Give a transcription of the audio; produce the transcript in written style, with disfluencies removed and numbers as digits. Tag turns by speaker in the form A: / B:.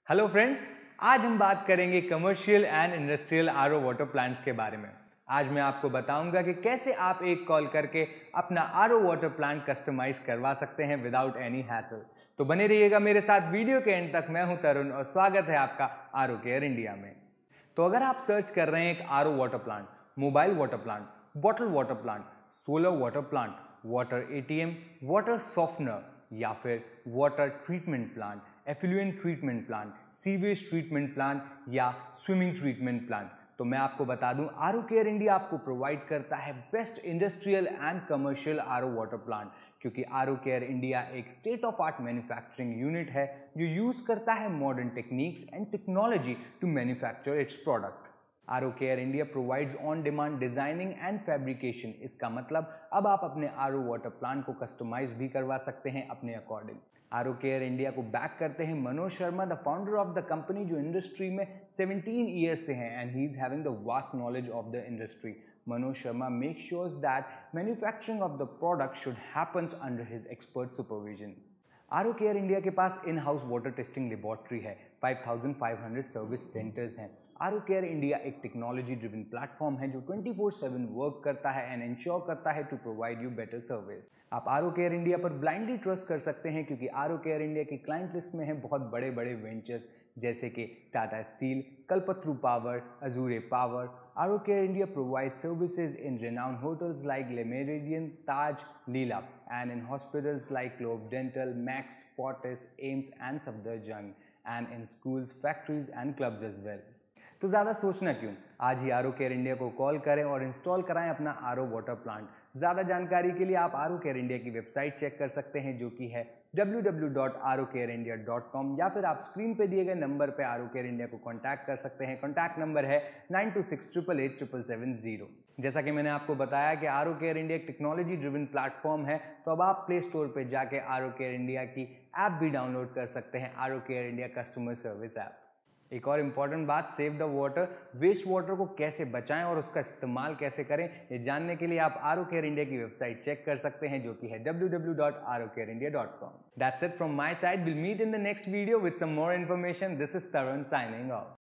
A: Hello friends, आज हम बात करेंगे commercial and industrial RO water plants के बारे में। आज मैं आपको बताऊंगा कि कैसे आप एक कॉल करके अपना आरओ वाटर प्लांट कस्टमाइज करवा सकते हैं विदाउट एनी हैसल। तो बने रहिएगा मेरे साथ वीडियो के एंड तक। मैं हूं तरुण और स्वागत है आपका आरओ केयर इंडिया में। तो अगर आप सर्च कर रहे हैं एक RO water plant, mobile water plant, bottle water plant, solar water plant, water ATM, water softener या फिर water treatment plant, effluent treatment plant, sewage treatment plant या स्विमिंग ट्रीटमेंट प्लांट, तो मैं आपको बता दूं आरओ केयर इंडिया आपको provide करता है best industrial and commercial RO water plant, क्योंकि आरओ केयर इंडिया एक state of art manufacturing unit है जो यूज करता है modern techniques and technology to manufacture its product. RO care India provides on demand designing and fabrication. इसका मतलब अब आप अपने आरओ वाटर प्लांट को कस्टमाइज भी करवा सकते हैं अपने अकॉर्डिंग। आरओ केयर इंडिया को बैक करते हैं Manoj Sharma, the founder of the company, जो इंडस्ट्री में 17 ईयर्स से हैं and he is having the vast knowledge of the industry. Manoj Sharma make sures that manufacturing of the product should happens under his expert supervision. RO care India के पास in house water testing laboratory है, 5500 service centres हैं। RO care India एक technology driven platform है जो 24/7 work करता है and ensure करता है to provide you better service. आप आरओ केयर इंडिया पर ब्लाइंडली ट्रस्ट कर सकते हैं, क्योंकि आरओ केयर इंडिया की क्लाइंट लिस्ट में हैं बहुत बड़े बड़े वेंचर्स जैसे कि Tata steel, Kalpataru power, Azure power. RO care India provide services in renowned hotels like Le Méridien, Taj, Leela, and in hospitals like Globe Dental, Max, Fortis, AIMS and Safdarjung, and in schools, factories and clubs as well। तो ज़्यादा सोचना क्यों, आज ही RO care India को call करें और install कराएं अपना आरओ वाटर प्लांट। ज़्यादा जानकारी के लिए आप आरओ केयर इंडिया की वेबसाइट चेक कर सकते हैं, जो कि है www.arocareindia.com, या फिर आप स्क्रीन पे दिए गए नंबर पे आरओ केयर इंडिया को कॉन्टैक्ट कर सकते हैं। कॉन्टैक्ट नंबर है 9268887770। जैसा कि मैंने आपको बताया कि आरओ केयर इंडिया एक टेक्नोलॉजी ड्रिवन प्लेटफॉर्म है, तो अब आप प्ले स्टोर पर जाके आरओ केयर इंडिया की ऐप भी डाउनलोड कर सकते हैं, RO care India customer service app. एक और इम्पॉर्टेंट बात, save the water, waste water को कैसे बचाएं और उसका इस्तेमाल कैसे करें, ये जानने के लिए आप आरओ केयर इंडिया की वेबसाइट चेक कर सकते हैं, जो कि है www.arocareindia.com। That's it from my side. We'll meet in the next video with some more information. This is Tarun signing off.